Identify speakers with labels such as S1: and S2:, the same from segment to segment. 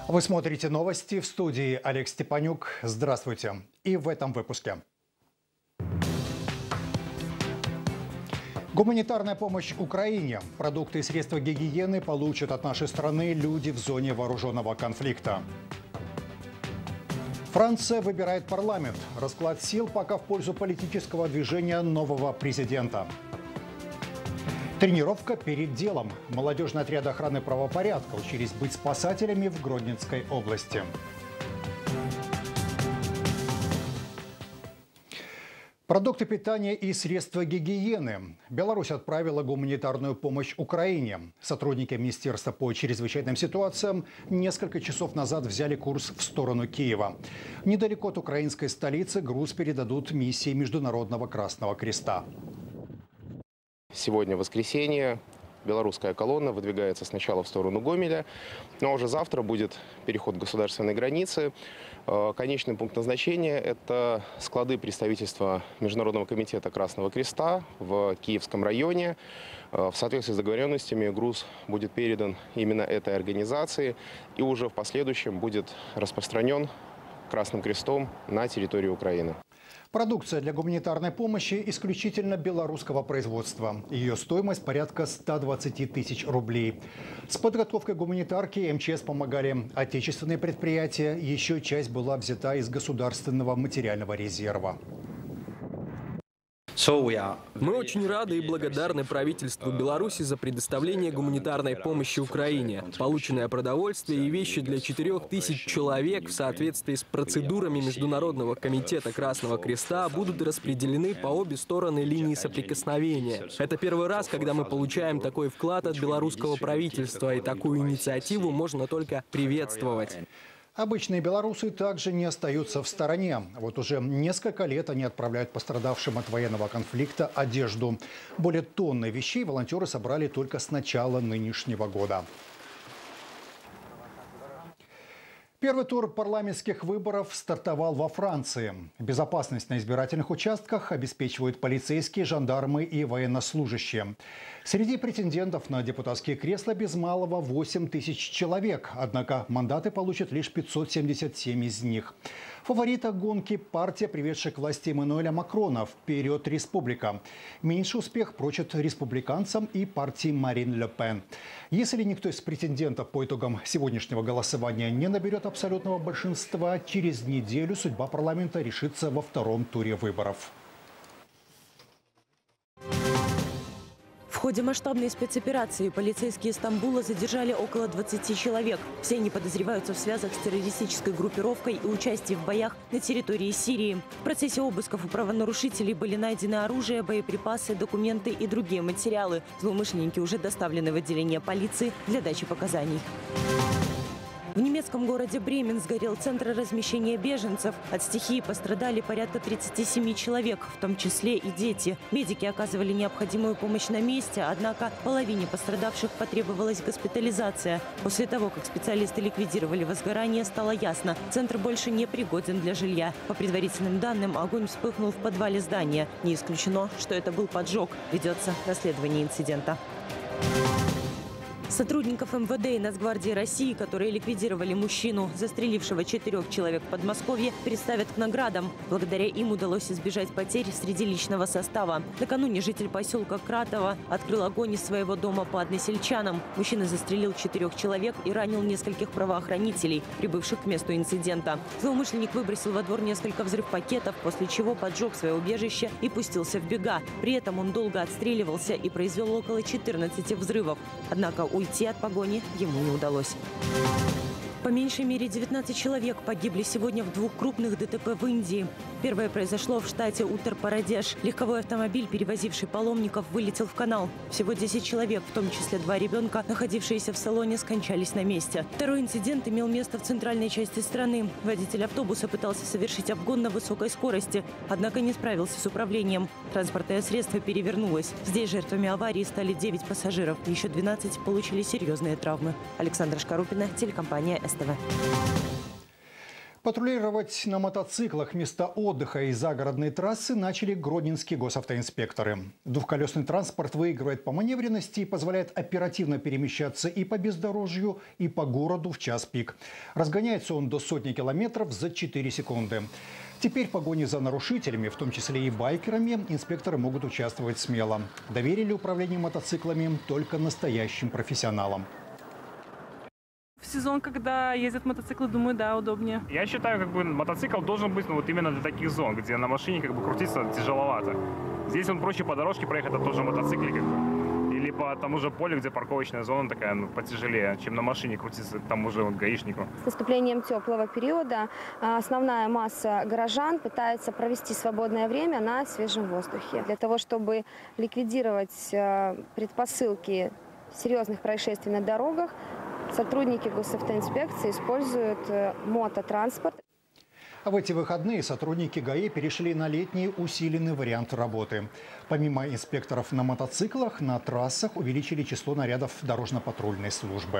S1: Вы смотрите новости, в студии Олег Степанюк. Здравствуйте. И в этом выпуске. Гуманитарная помощь Украине. Продукты и средства гигиены получат от нашей страны люди в зоне вооруженного конфликта. Франция выбирает парламент. Расклад сил пока в пользу политического движения нового президента. Тренировка перед делом. Молодежный отряд охраны правопорядка учились быть спасателями в Гродненской области. Продукты питания и средства гигиены. Беларусь отправила гуманитарную помощь Украине. Сотрудники Министерства по чрезвычайным ситуациям несколько часов назад взяли курс в сторону Киева. Недалеко от украинской столицы груз передадут миссии Международного Красного Креста.
S2: Сегодня воскресенье. Белорусская колонна выдвигается сначала в сторону Гомеля, но уже завтра будет переход государственной границы. Конечный пункт назначения – это склады представительства Международного комитета Красного Креста в Киевском районе. В соответствии с договоренностями груз будет передан именно этой организации и уже в последующем будет распространен Красным Крестом на территории Украины.
S1: Продукция для гуманитарной помощи исключительно белорусского производства. Ее стоимость порядка 120 тысяч рублей. С подготовкой гуманитарки МЧС помогали отечественные предприятия. Еще часть была взята из государственного материального резерва.
S3: Мы очень рады и благодарны правительству Беларуси за предоставление гуманитарной помощи Украине. Полученное продовольствие и вещи для 4000 человек в соответствии с процедурами Международного комитета Красного Креста будут распределены по обе стороны линии соприкосновения. Это первый раз, когда мы получаем такой вклад от белорусского правительства, и такую инициативу можно только приветствовать.
S1: Обычные белорусы также не остаются в стороне. Вот уже несколько лет они отправляют пострадавшим от военного конфликта одежду. Более тонны вещей волонтеры собрали только с начала нынешнего года. Первый тур парламентских выборов стартовал во Франции. Безопасность на избирательных участках обеспечивают полицейские, жандармы и военнослужащие. Среди претендентов на депутатские кресла без малого 8 тысяч человек. Однако мандаты получат лишь 577 из них. Фаворита гонки – партия, приведшая к власти Эммануэля Макрона, «Вперед, Республика». Меньший успех прочат республиканцам и партии Марин Ле Пен. Если никто из претендентов по итогам сегодняшнего голосования не наберет абсолютного большинства, через неделю судьба парламента решится во втором туре выборов.
S4: В ходе масштабной спецоперации полицейские Стамбула задержали около 20 человек. Все они подозреваются в связях с террористической группировкой и участии в боях на территории Сирии. В процессе обысков у правонарушителей были найдены оружие, боеприпасы, документы и другие материалы. Злоумышленники уже доставлены в отделение полиции для дачи показаний. В немецком городе Бремен сгорел центр размещения беженцев. От стихии пострадали порядка 37 человек, в том числе и дети. Медики оказывали необходимую помощь на месте, однако половине пострадавших потребовалась госпитализация. После того, как специалисты ликвидировали возгорание, стало ясно – центр больше не пригоден для жилья. По предварительным данным, огонь вспыхнул в подвале здания. Не исключено, что это был поджог. Ведется расследование инцидента. Сотрудников МВД и Нацгвардии России, которые ликвидировали мужчину, застрелившего 4 человек в Подмосковье, представят к наградам. Благодаря им удалось избежать потерь среди личного состава. Накануне житель поселка Кратово открыл огонь из своего дома по односельчанам. Мужчина застрелил 4 человек и ранил нескольких правоохранителей, прибывших к месту инцидента. Злоумышленник выбросил во двор несколько взрывпакетов, после чего поджег свое убежище и пустился в бега. При этом он долго отстреливался и произвел около 14 взрывов. Однако уйти от погони ему не удалось. По меньшей мере 19 человек погибли сегодня в 2 крупных ДТП в Индии. Первое произошло в штате Уттар-Прадеш. Легковой автомобиль, перевозивший паломников, вылетел в канал. Всего 10 человек, в том числе 2 ребенка, находившиеся в салоне, скончались на месте. Второй инцидент имел место в центральной части страны. Водитель автобуса пытался совершить обгон на высокой скорости, однако не справился с управлением. Транспортное средство перевернулось. Здесь жертвами аварии стали 9 пассажиров. Еще 12 получили серьезные травмы. Александра Шкарупина, телекомпания СТВ.
S1: Патрулировать на мотоциклах места отдыха и загородные трассы начали гродненские госавтоинспекторы. Двухколесный транспорт выигрывает по маневренности и позволяет оперативно перемещаться и по бездорожью, и по городу в час пик. Разгоняется он до 100 километров за 4 секунды. Теперь в погоне за нарушителями, в том числе и байкерами, инспекторы могут участвовать смело. Доверили управление мотоциклами только настоящим профессионалам.
S5: В сезон, когда ездят мотоциклы, думаю, да, удобнее.
S6: Я считаю, мотоцикл должен быть вот именно для таких зон, где на машине крутиться тяжеловато. Здесь он проще по дорожке проехать, это тоже мотоцикле Или по тому же полю, где парковочная зона такая, потяжелее, чем на машине крутиться тому же гаишнику.
S7: С наступлением теплого периода основная масса горожан пытается провести свободное время на свежем воздухе. Для того, чтобы ликвидировать предпосылки серьезных происшествий на дорогах, сотрудники госавтоинспекции используют мототранспорт.
S1: А в эти выходные сотрудники ГАИ перешли на летний усиленный вариант работы. Помимо инспекторов на мотоциклах, на трассах увеличили число нарядов дорожно-патрульной службы.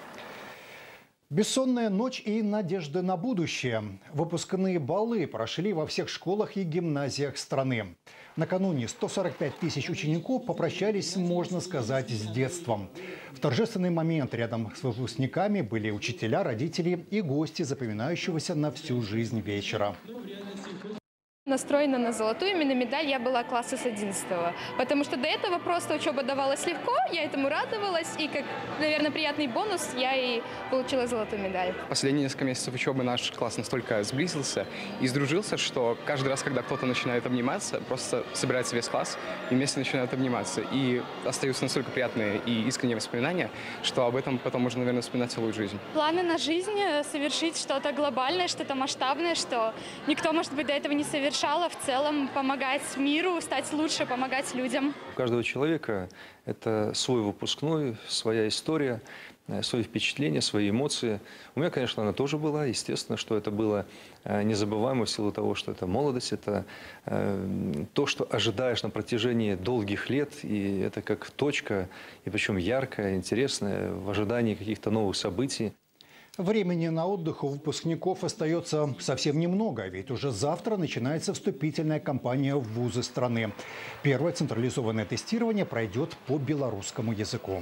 S1: Бессонная ночь и надежды на будущее. Выпускные балы прошли во всех школах и гимназиях страны. Накануне 145 тысяч учеников попрощались, можно сказать, с детством. В торжественный момент рядом с выпускниками были учителя, родители и гости запоминающегося на всю жизнь вечера.
S8: Настроена на золотую, именно медаль я была класса с 11-го, потому что до этого просто учеба давалась легко, я этому радовалась, и как, наверное, приятный бонус я и получила золотую медаль.
S9: Последние несколько месяцев учебы наш класс настолько сблизился и сдружился, что каждый раз, когда кто-то начинает обниматься, просто собирается весь класс и вместе начинают обниматься. И остаются настолько приятные и искренние воспоминания, что об этом потом можно, наверное, вспоминать целую жизнь.
S8: Планы на жизнь – совершить что-то глобальное, что-то масштабное, что никто, может быть, до этого не совершал. В целом помогать миру, стать лучше, помогать людям.
S10: У каждого человека это свой выпускной, своя история, свои впечатления, свои эмоции. У меня, конечно, она тоже была. Естественно, что это было незабываемо в силу того, что это молодость, это то, что ожидаешь на протяжении долгих лет. И это как точка, и причем яркая, интересная, в ожидании каких-то новых событий.
S1: Времени на отдых у выпускников остается совсем немного, ведь уже завтра начинается вступительная кампания в вузы страны. Первое централизованное тестирование пройдет по белорусскому языку.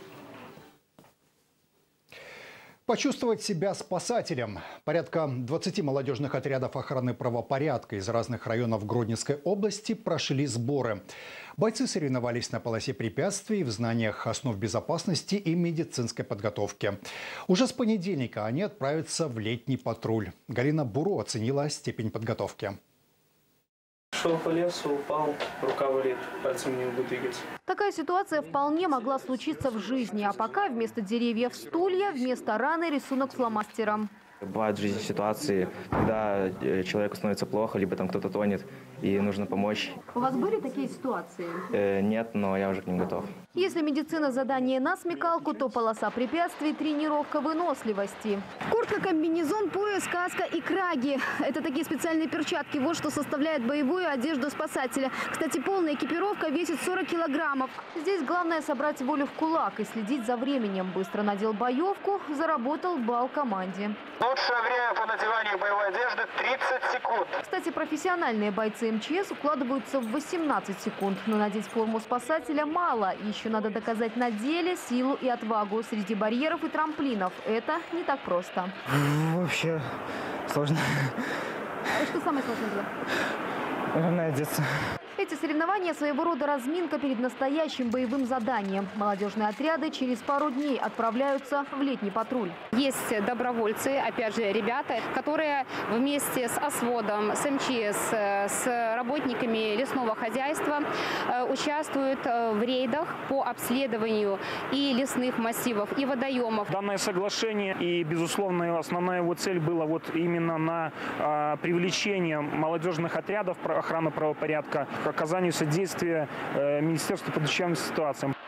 S1: Почувствовать себя спасателем. Порядка 20 молодежных отрядов охраны правопорядка из разных районов Гродненской области прошли сборы. Бойцы соревновались на полосе препятствий, в знаниях основ безопасности и медицинской подготовки. Уже с понедельника они отправятся в летний патруль. Галина Буро оценила степень подготовки.
S11: Шел по лесу, упал, рука болит, пальцем не могу двигать.
S12: Такая ситуация вполне могла случиться в жизни. А пока вместо деревьев стулья, вместо раны рисунок фломастером.
S13: Бывают в жизни ситуации, когда человеку становится плохо, либо там кто-то тонет, и нужно помочь.
S12: У вас были такие ситуации?
S13: Нет, но я уже к ним готов.
S12: Если медицина задание на смекалку, то полоса препятствий – тренировка выносливости. Куртка, комбинезон, пояс, каска и краги. Это такие специальные перчатки. Вот что составляет боевую одежду спасателя. Кстати, полная экипировка весит 40 килограммов. Здесь главное собрать волю в кулак и следить за временем. Быстро надел боевку, заработал балл команде.
S14: Лучшее время по надеванию боевой одежды – 30 секунд.
S12: Кстати, профессиональные бойцы МЧС укладываются в 18 секунд. Но надеть форму спасателя мало. Еще надо доказать на деле силу и отвагу среди барьеров и трамплинов. Это не так просто.
S15: Вообще сложно.
S12: А что самое сложное было?
S15: Наверное, одеться.
S12: Эти соревнования – своего рода разминка перед настоящим боевым заданием. Молодежные отряды через пару дней отправляются в летний патруль.
S16: Есть добровольцы, опять же, ребята, которые вместе с ОСВОДом, с МЧС, с работниками лесного хозяйства участвуют в рейдах по обследованию и лесных массивов, и водоемов.
S6: Данное соглашение и, безусловно, основная его цель была вот именно на привлечение молодежных отрядов охраны правопорядка к оказанию содействия Министерству по чрезвычайным ситуациям.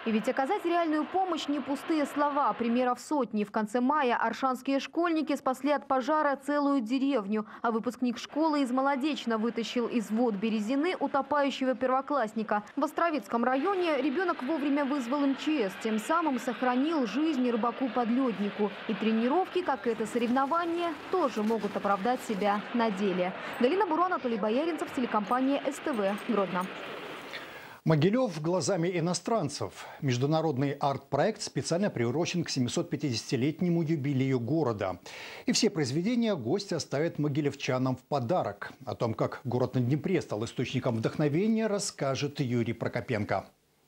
S12: И ведь оказать реальную помощь не пустые слова. Примеров сотни. В конце мая аршанские школьники спасли от пожара целую деревню. А выпускник школы из Молодечно вытащил из вод Березины утопающего первоклассника. В Островицком районе ребенок вовремя вызвал МЧС. Тем самым сохранил жизнь рыбаку-подледнику. И тренировки, как это соревнование, тоже могут оправдать себя на деле. Галина Буро, Анатолий Бояринцев, телекомпания СТВ, Гродно.
S1: Могилев глазами иностранцев. Международный арт-проект специально приурочен к 750-летнему юбилею города. И все произведения гости оставят могилевчанам в подарок. О том, как город на Днепре стал источником вдохновения, расскажет Юрий Прокопенко.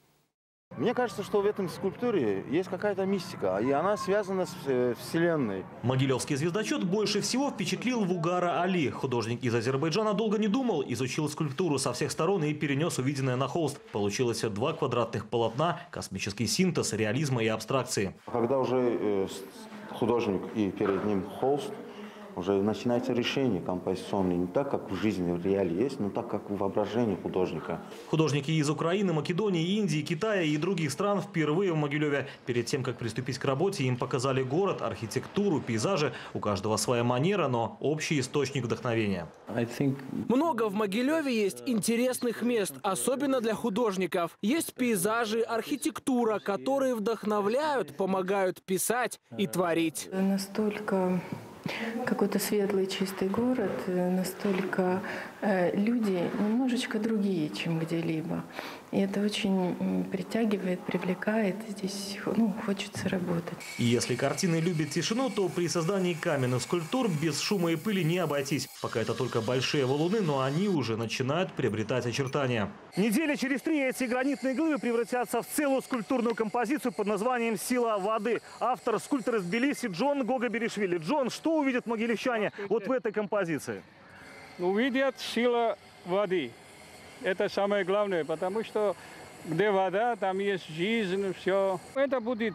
S17: Мне кажется, что в этом скульптуре есть какая-то мистика, и она связана с Вселенной.
S18: Могилевский звездочет больше всего впечатлил Вугара Али. Художник из Азербайджана долго не думал, изучил скульптуру со всех сторон и перенес увиденное на холст. Получилось 2 квадратных полотна, космический синтез реализма и абстракции.
S17: Когда уже художник и перед ним холст, уже начинается решение композиционное не так, как в жизни в реале есть, но так, как в воображении художника.
S18: Художники из Украины, Македонии, Индии, Китая и других стран впервые в Могилеве. Перед тем, как приступить к работе, им показали город, архитектуру, пейзажи. У каждого своя манера, но общий источник вдохновения.
S19: Много в Могилеве есть интересных мест, особенно для художников. Есть пейзажи, архитектура, которые вдохновляют, помогают писать и творить.
S20: Настолько какой-то светлый, чистый город, настолько люди немножечко другие, чем где-либо. И это очень притягивает, привлекает. Здесь хочется работать.
S18: И если картины любят тишину, то при создании каменных скульптур без шума и пыли не обойтись. Пока это только большие валуны, но они уже начинают приобретать очертания.
S21: Недели через 3 эти гранитные глыбы превратятся в целую скульптурную композицию под названием «Сила воды». Автор — скульптор из Тбилиси Джон Гогоберишвили. Джон, что увидят могилевчане вот в этой композиции?
S22: Увидят силу воды. Это самое главное, потому что где вода, там есть жизнь, все. Это будет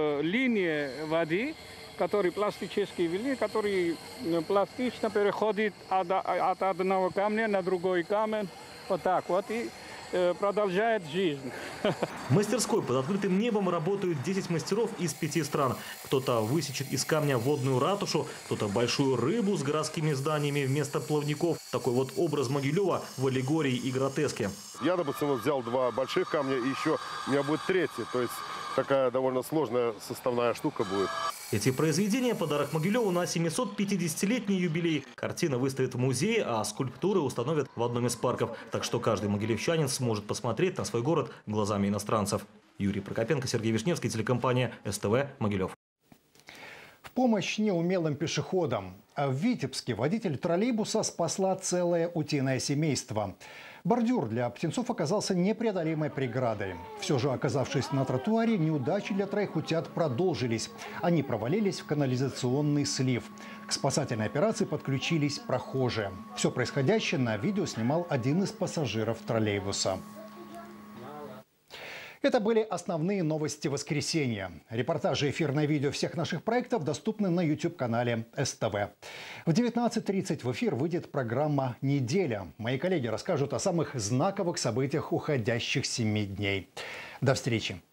S22: линия воды, который пластический линия, который пластично переходит от одного камня на другой камень. Вот так вот. И продолжает жизнь.
S18: В мастерской под открытым небом работают 10 мастеров из 5 стран. Кто-то высечет из камня водную ратушу, кто-то большую рыбу с городскими зданиями вместо плавников. Такой вот образ Могилева в аллегории и гротеске.
S23: Я, допустим, взял 2 больших камня, и еще у меня будет 3-й. То есть такая довольно сложная составная штука будет.
S18: Эти произведения – подарок Могилеву на 750-летний юбилей. Картина выставят в музее, а скульптуры установят в одном из парков. Так что каждый могилевчанин сможет посмотреть на свой город глазами иностранцев. Юрий Прокопенко, Сергей Вишневский, телекомпания СТВ, Могилев.
S1: В помощь неумелым пешеходам. В Витебске водитель троллейбуса спасла целое утиное семейство. Бордюр для птенцов оказался непреодолимой преградой. Все же, оказавшись на тротуаре, неудачи для 3 утят продолжились. Они провалились в канализационный слив. К спасательной операции подключились прохожие. Все происходящее на видео снимал один из пассажиров троллейбуса. Это были основные новости воскресенья. Репортажи и эфирное видео всех наших проектов доступны на YouTube-канале СТВ. В 19:30 в эфир выйдет программа «Неделя». Мои коллеги расскажут о самых знаковых событиях уходящих 7 дней. До встречи!